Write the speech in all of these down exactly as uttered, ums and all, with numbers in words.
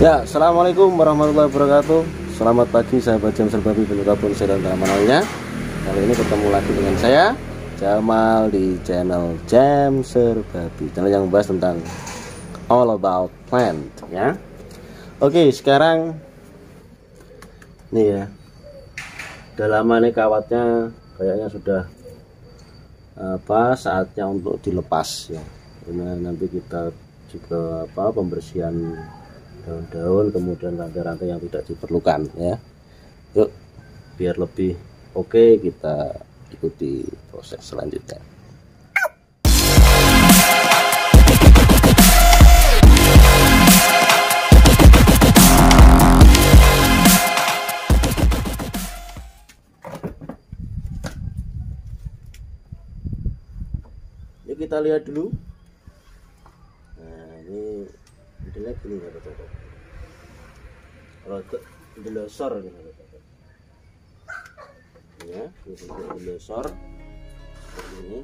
Ya, assalamualaikum warahmatullahi wabarakatuh. Selamat pagi sahabat Jam Serbabi Penyukapun Sedan Tamanalnya. Kali ini ketemu lagi dengan saya Jamal di channel Jam Serbabi, channel yang membahas tentang all about plant ya. Oke, sekarang nih ya, udah lama nih kawatnya kayaknya sudah apa saatnya untuk dilepas ya. Ini nanti kita juga apa pembersihan daun-daun, kemudian rantai-rantai yang tidak diperlukan ya. Yuk, biar lebih oke kita ikuti proses selanjutnya. Yuk kita lihat dulu. Nah, ini modelnya gini ya teman-teman. Kalau dilosor gitu ya, ini dilosor seperti ini.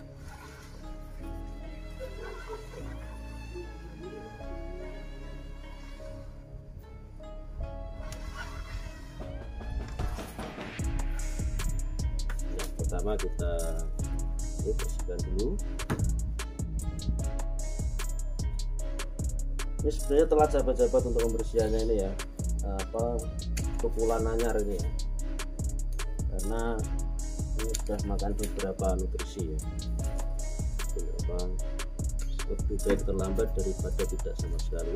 Yang pertama kita ini bersihkan dulu. Ini sebenarnya telat sahabat-sahabat untuk pembersihannya ini ya, apa pukulan anyar ini ya, karena ini sudah makan beberapa nutrisi ya. Jadi apa, lebih baik terlambat daripada tidak sama sekali.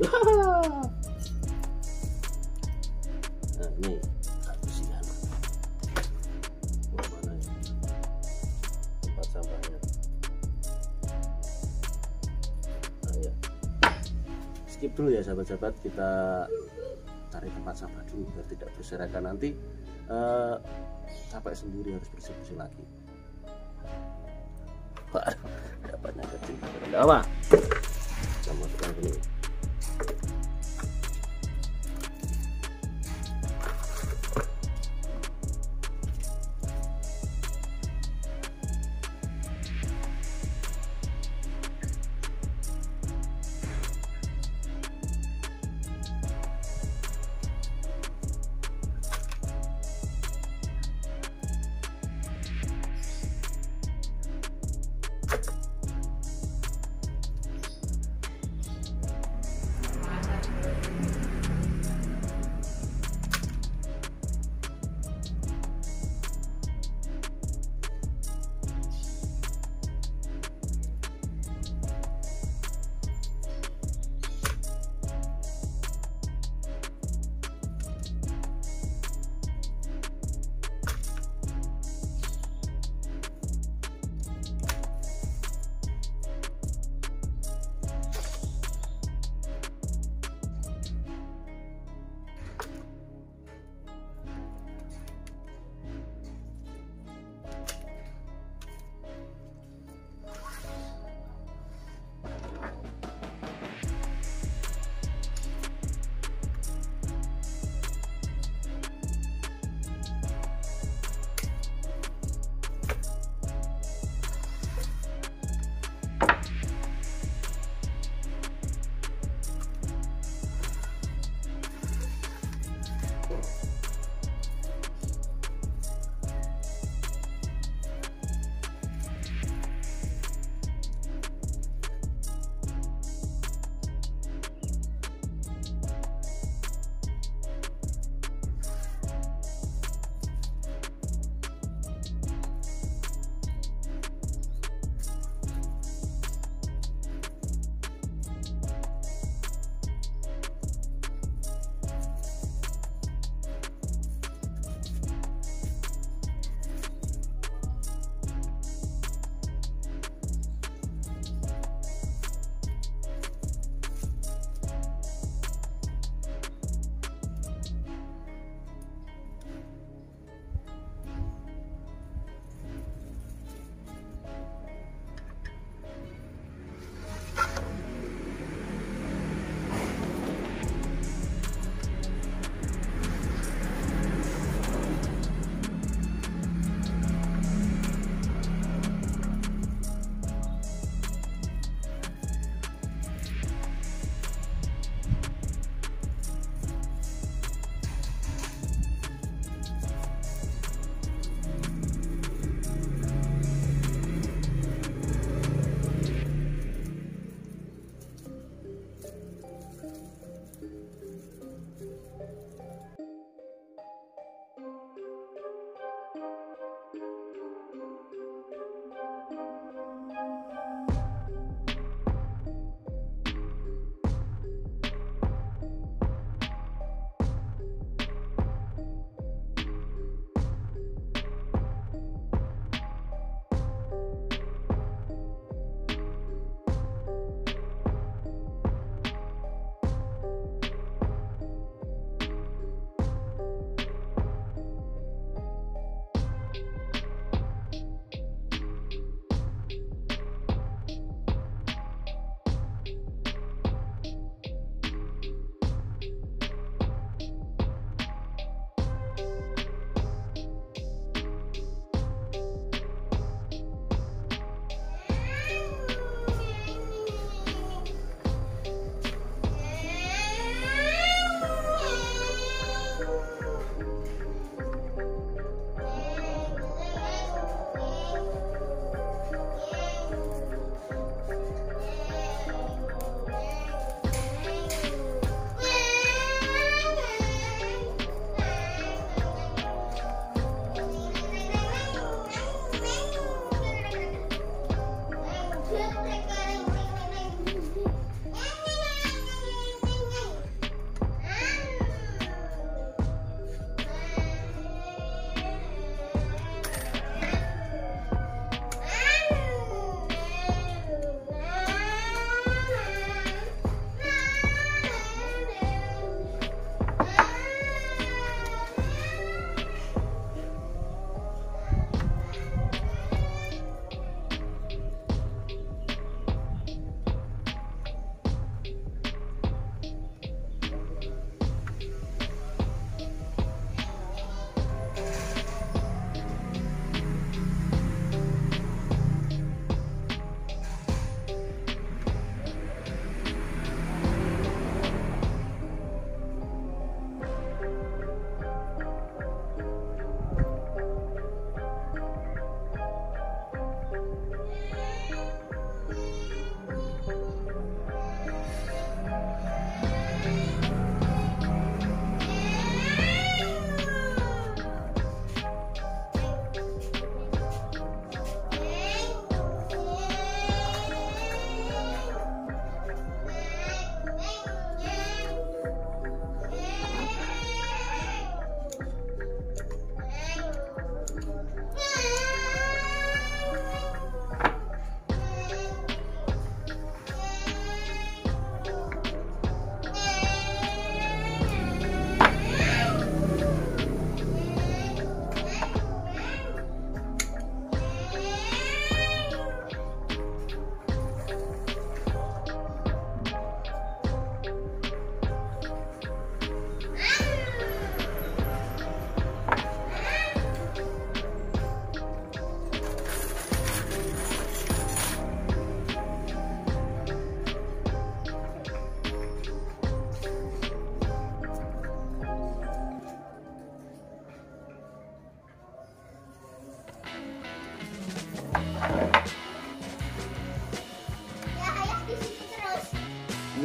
Nah ini bersihkan mana ya tempat sampahnya. Skip dulu ya sahabat-sahabat, kita cari tempat sampah dulu biar tidak berserakan, nanti uh, capek sendiri harus bersih-bersih lagi. Wah, dapatnya kecil. Tidak apa, kita masukkan sini.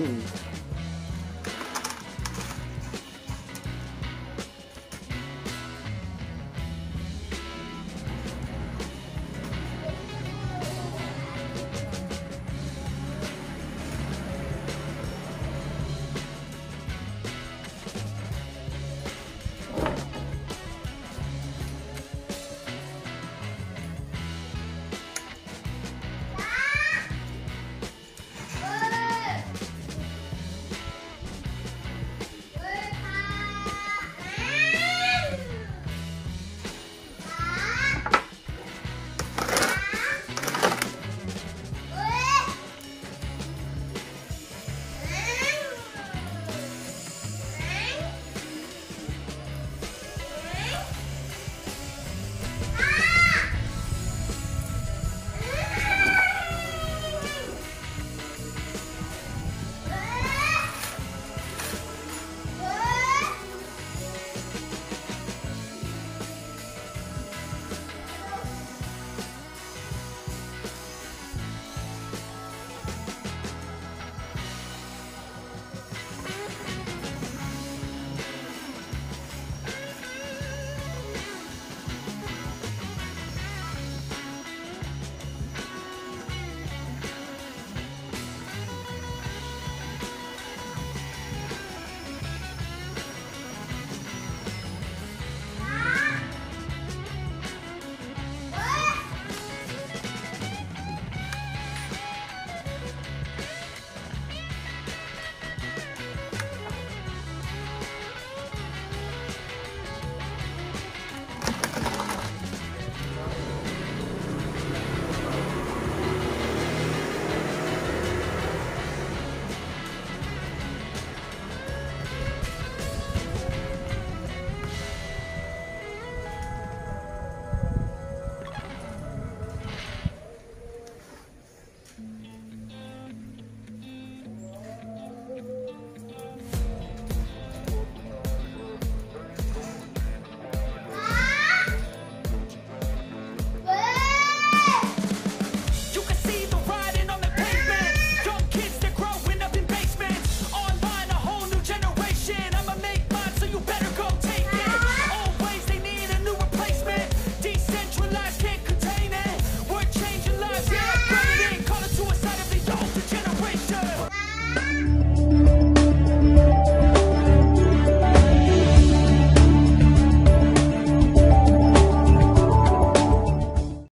ini.